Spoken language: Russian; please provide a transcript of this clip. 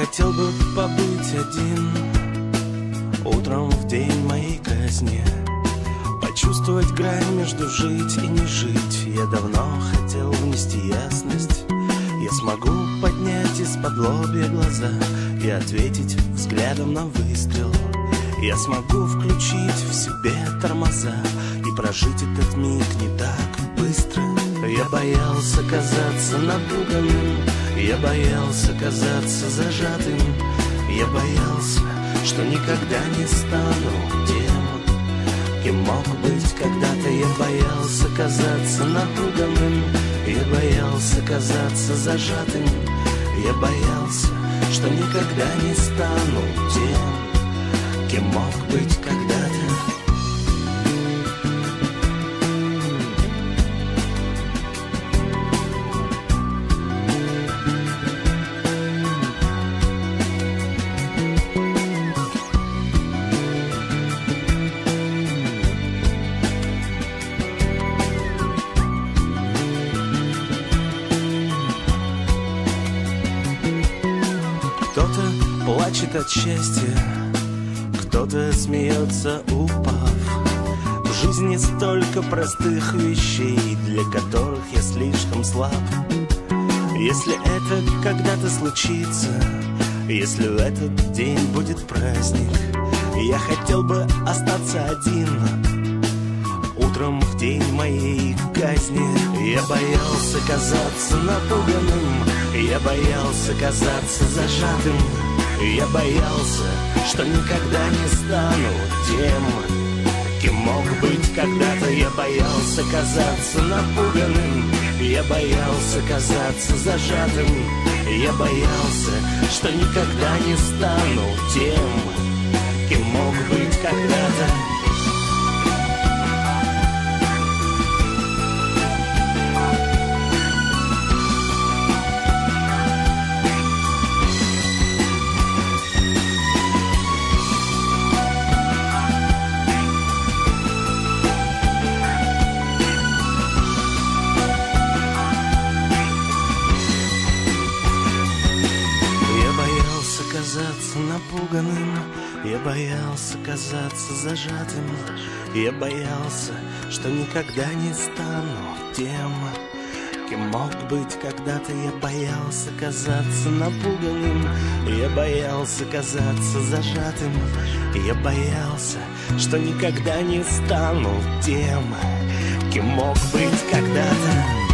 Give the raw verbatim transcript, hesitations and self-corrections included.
хотел бы побыть один утром в день моей казни, почувствовать грань между жить и не жить. Я давно хотел внести ясность. Я смогу поднять из-под лобья глаза и ответить взглядом на выстрел. Я смогу включить в себе тормоза и прожить этот миг не так быстро. Я боялся казаться напуганным, я боялся казаться зажатым, я боялся, что никогда не стану тем, кем мог быть когда-то. Я боялся казаться напуганным, я боялся казаться зажатым, я боялся, что никогда не стану тем, кем мог быть когда-то. Кто-то плачет от счастья, кто-то смеется, упав. В жизни столько простых вещей, для которых я слишком слаб. Если это когда-то случится, если в этот день будет праздник, я хотел бы остаться один утром в день моей казни. Я боялся казаться напуганным, я боялся казаться зажатым, я боялся, что никогда не стану тем, кем мог быть когда-то. Я боялся казаться напуганным, я боялся казаться зажатым, я боялся, что никогда не стану тем, кем мог быть когда-то. Казаться напуганным, я боялся казаться зажатым, я боялся, что никогда не стану тем, кем мог быть когда-то. Я боялся казаться напуганным, я боялся казаться зажатым, я боялся, что никогда не стану тем, кем мог быть когда-то.